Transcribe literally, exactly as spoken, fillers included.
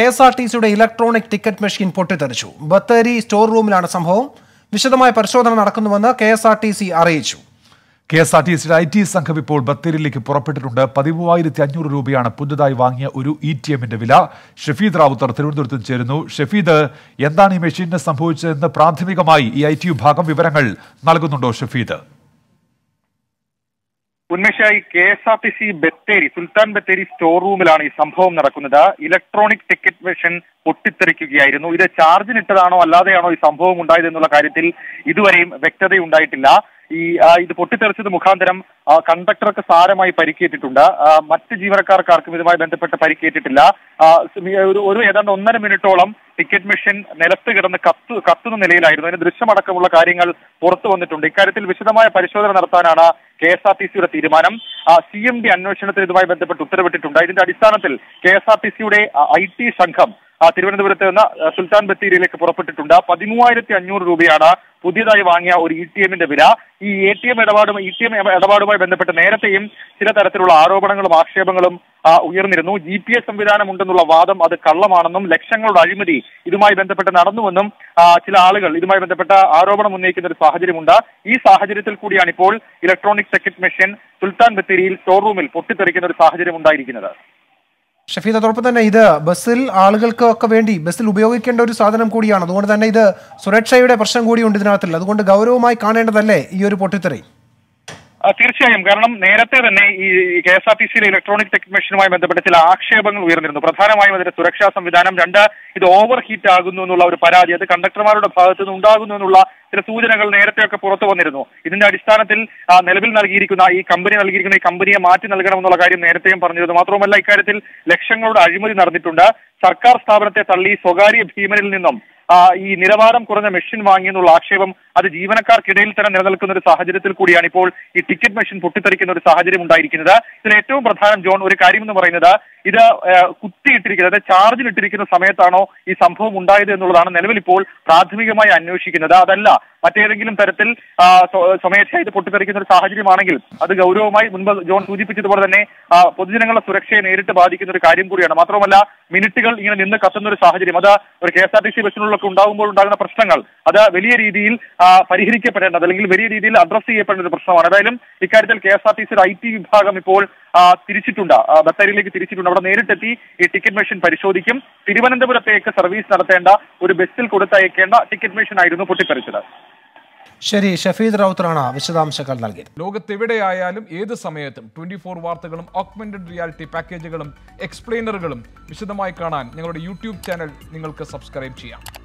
K S R T സിയുടെ electronic ticket machine പൊട്ടിത്തെറിച്ചു. Bathery store റൂമിലാണ് സംഭവം. വിശദമായ പരിശോധന നടക്കുന്നുവെന്ന് K S R T C അറിയിച്ചു. കെ എസ് ആർ ടി സിയുടെ ഐ ടി സംഘം ഇപ്പോൾ ബത്തേരിയിലേക്ക് പുറപ്പെട്ടിട്ടുണ്ട്. പതിമൂവായിരത്തി അഞ്ഞൂറ് രൂപയാണ് പുതുതായി വാങ്ങിയ ഒരു ഇ ടി എമ്മിന്റെ വില. ഷഫീദ് റാവുത്തർ തിരുവനന്തപുരത്ത് ചേരുന്നു. ഷഫീദ്, എന്താണ് ഈ മെഷീനിന് സംഭവിച്ചതെന്ന് പ്രാഥമികമായി ഈ ഐ ടി വിഭാഗം വിവരങ്ങൾ നൽകുന്നുണ്ടോ ഷഫീദ്? ഉന്മേഷായി K S R T C Bathery Sultan Bathery store റൂമിലാണ് ഈ സംഭവം നടക്കുന്നത്. ഇലക്ട്രോണിക് ടിക്കറ്റ് മെഷീൻ പൊട്ടിത്തെറിക്കുകയായിരുന്നു. ഇത് ചാർജിനിട്ടതാണോ അല്ലാതെയാണോ ഈ സംഭവം ഉണ്ടായത് എന്നുള്ള കാര്യത്തിൽ ഇതുവരെയും വ്യക്തതയുണ്ടായിട്ടില്ല. ഈ ഇത് പൊട്ടിത്തെറിച്ചത് മുഖാന്തരം കണ്ടക്ടർക്ക് സാരമായി പരിക്കേറ്റിട്ടുണ്ട്. മറ്റ് ജീവനക്കാർക്കാർക്കും ഇതുമായി ബന്ധപ്പെട്ട് പരിക്കേറ്റിട്ടില്ല. ഒരു ഏതാണ്ട് ഒന്നര മിനിറ്റോളം ടിക്കറ്റ് മെഷീൻ നിലത്ത് കിടന്ന് കത്ത് കത്തുന്ന നിലയിലായിരുന്നു. അതിന് ദൃശ്യമടക്കമുള്ള കാര്യങ്ങൾ പുറത്തു വന്നിട്ടുണ്ട്. ഇക്കാര്യത്തിൽ വിശദമായ പരിശോധന നടത്താനാണ് കെ എസ് ആർ ടി സിയുടെ തീരുമാനം. സി എം ഡി അന്വേഷണത്തിന് ഇതുമായി ബന്ധപ്പെട്ട് ഉത്തരവിട്ടിട്ടുണ്ട്. ഇതിന്റെ അടിസ്ഥാനത്തിൽ കെ എസ് ആർ ടി സിയുടെ ഐ ടി സംഘം തിരുവനന്തപുരത്ത് നിന്ന് സുൽത്താൻ ബത്തേരിയിലേക്ക് പുറപ്പെട്ടിട്ടുണ്ട്. പതിമൂവായിരത്തി അഞ്ഞൂറ് രൂപയാണ് പുതിയതായി വാങ്ങിയ ഒരു ഇ ടി എമ്മിന്റെ വില. ഈ എ ടി എം ഇടപാടും ഇ ടി എം ഇടപാടുമായി ബന്ധപ്പെട്ട് നേരത്തെയും ചില തരത്തിലുള്ള ആരോപണങ്ങളും ആക്ഷേപങ്ങളും ഉയർന്നിരുന്നു. ജി പി എസ് സംവിധാനം ഉണ്ടെന്നുള്ള വാദം അത് കള്ളമാണെന്നും ലക്ഷങ്ങളുടെ അഴിമതി ഇതുമായി ബന്ധപ്പെട്ട് നടന്നുവെന്നും ചില ആളുകൾ ഇതുമായി ബന്ധപ്പെട്ട ആരോപണം ഉന്നയിക്കുന്ന ഒരു സാഹചര്യമുണ്ട്. ഈ സാഹചര്യത്തിൽ കൂടിയാണ് ഇപ്പോൾ ഇലക്ട്രോണിക് ടിക്കറ്റ് മെഷീൻ സുൽത്താൻ ബത്തേരിയിൽ സ്റ്റോർ റൂമിൽ പൊട്ടിത്തെറിക്കുന്ന ഒരു സാഹചര്യം ഉണ്ടായിരിക്കുന്നത്. ഷഫീദ്, അതോടൊപ്പം തന്നെ ഇത് ബസ്സിൽ ആളുകൾക്ക് ഒക്കെ വേണ്ടി ബസ്സിൽ ഉപയോഗിക്കേണ്ട ഒരു സാധനം കൂടിയാണ്. അതുകൊണ്ട് തന്നെ ഇത് സുരക്ഷയുടെ പ്രശ്നം കൂടിയുണ്ട് ഇതിനകത്തിൽ. അതുകൊണ്ട് ഗൗരവമായി കാണേണ്ടതല്ലേ ഈ ഒരു പൊട്ടിത്തെറി? തീർച്ചയായും. കാരണം നേരത്തെ തന്നെ ഈ കെ എസ് ആർ ടി സിയിലെ ഇലക്ട്രോണിക് ടിക്കറ്റ് മെഷീനുമായി ബന്ധപ്പെട്ട് ചില ആക്ഷേപങ്ങൾ ഉയർന്നിരുന്നു. പ്രധാനമായും അതിന്റെ സുരക്ഷാ സംവിധാനം, രണ്ട് ഇത് ഓവർ ഹീറ്റ് ആകുന്നു എന്നുള്ള ഒരു പരാതി, അത് കണ്ടക്ടർമാരുടെ ഭാഗത്തു നിന്ന് ഉണ്ടാകുന്നു എന്നുള്ള ചില സൂചനകൾ നേരത്തെയൊക്കെ പുറത്തു വന്നിരുന്നു. ഇതിന്റെ അടിസ്ഥാനത്തിൽ നിലവിൽ നൽകിയിരിക്കുന്ന ഈ കമ്പനി നൽകിയിരിക്കുന്ന ഈ കമ്പനിയെ മാറ്റി നൽകണമെന്നുള്ള കാര്യം നേരത്തെയും പറഞ്ഞിരുന്നു. മാത്രമല്ല ഇക്കാര്യത്തിൽ ലക്ഷങ്ങളുടെ അഴിമതി നടന്നിട്ടുണ്ട്. സർക്കാർ സ്ഥാപനത്തെ തള്ളി സ്വകാര്യ ഭീമനിൽ നിന്നും ഈ നിലവാരം കുറഞ്ഞ മെഷീൻ വാങ്ങിയെന്നുള്ള ആക്ഷേപം അത് ജീവനക്കാർക്കിടയിൽ തന്നെ നിലനിൽക്കുന്ന ഒരു സാഹചര്യത്തിൽ കൂടിയാണ് ഇപ്പോൾ ഈ ടിക്കറ്റ് മെഷീൻ പൊട്ടിത്തെറിക്കുന്ന ഒരു സാഹചര്യം ഉണ്ടായിരിക്കുന്നത്. ഇതിൽ ഏറ്റവും പ്രധാനം ജോൺ ഒരു കാര്യം എന്ന് പറയുന്നത് ഇത് കുത്തിയിട്ടിരിക്കുന്നത് ചാർജിലിട്ടിരിക്കുന്ന സമയത്താണോ ഈ സംഭവം ഉണ്ടായത് എന്നുള്ളതാണ് നിലവിൽ ഇപ്പോൾ പ്രാഥമികമായി അന്വേഷിക്കുന്നത്. അതല്ല മറ്റേതെങ്കിലും തരത്തിൽ സ്വമേധയാ ഇത് പൊട്ടിത്തെറിക്കുന്ന ഒരു സാഹചര്യമാണെങ്കിൽ അത് ഗൗരവമായി മുൻപ് ജോൺ സൂചിപ്പിച്ചതുപോലെ തന്നെ പൊതുജനങ്ങളുടെ സുരക്ഷയെ നേരിട്ട് ബാധിക്കുന്ന ഒരു കാര്യം കൂടിയാണ്. മാത്രമല്ല മിനിറ്റുകൾ ഇങ്ങനെ നിന്ന് കത്തുന്ന ഒരു സാഹചര്യം, അത് ഒരു K S R T C ബസ്സിനുള്ളൊക്കെ ഉണ്ടാകുമ്പോൾ ഉണ്ടാകുന്ന പ്രശ്നങ്ങൾ അത് വലിയ രീതിയിൽ പരിഹരിക്കപ്പെടേണ്ടത് അല്ലെങ്കിൽ വലിയ രീതിയിൽ അഡ്രസ് ചെയ്യപ്പെടേണ്ട ഒരു പ്രശ്നമാണ്. ഏതായാലും ഇക്കാര്യത്തിൽ കെ എസ് ആർ ടി സിയുടെ ഐ ടി വിഭാഗം ഇപ്പോൾ തിരിച്ചിട്ടുണ്ട്, ബത്തേരിയിലേക്ക് തിരിച്ചിട്ടുണ്ട്. അവിടെ നേരിട്ടെത്തി ഈ ടിക്കറ്റ് മെഷീൻ പരിശോധിക്കും. തിരുവനന്തപുരത്തേക്ക് സർവീസ് നടത്തേണ്ട ഒരു ബസ്സിൽ കൊടുത്തയക്കേണ്ട ടിക്കറ്റ് മെഷീൻ ആയിരുന്നു പൊട്ടിത്തെറിച്ചത്. ശരി, ഷഫീദ് റൌത്തറാണ് വിശദാംശങ്ങൾ നൽകിയത്. ലോകത്തെവിടെയായാലും ഏത് സമയത്തും ട്വന്റി ഫോർ വാർത്തകളും ഓഗ്മെന്റഡ് റിയാലിറ്റി പാക്കേജുകളും എക്സ്പ്ലെയിനറുകളും വിശദമായി കാണാൻ ഞങ്ങളുടെ യൂട്യൂബ് ചാനൽ നിങ്ങൾക്ക് സബ്സ്ക്രൈബ് ചെയ്യാം.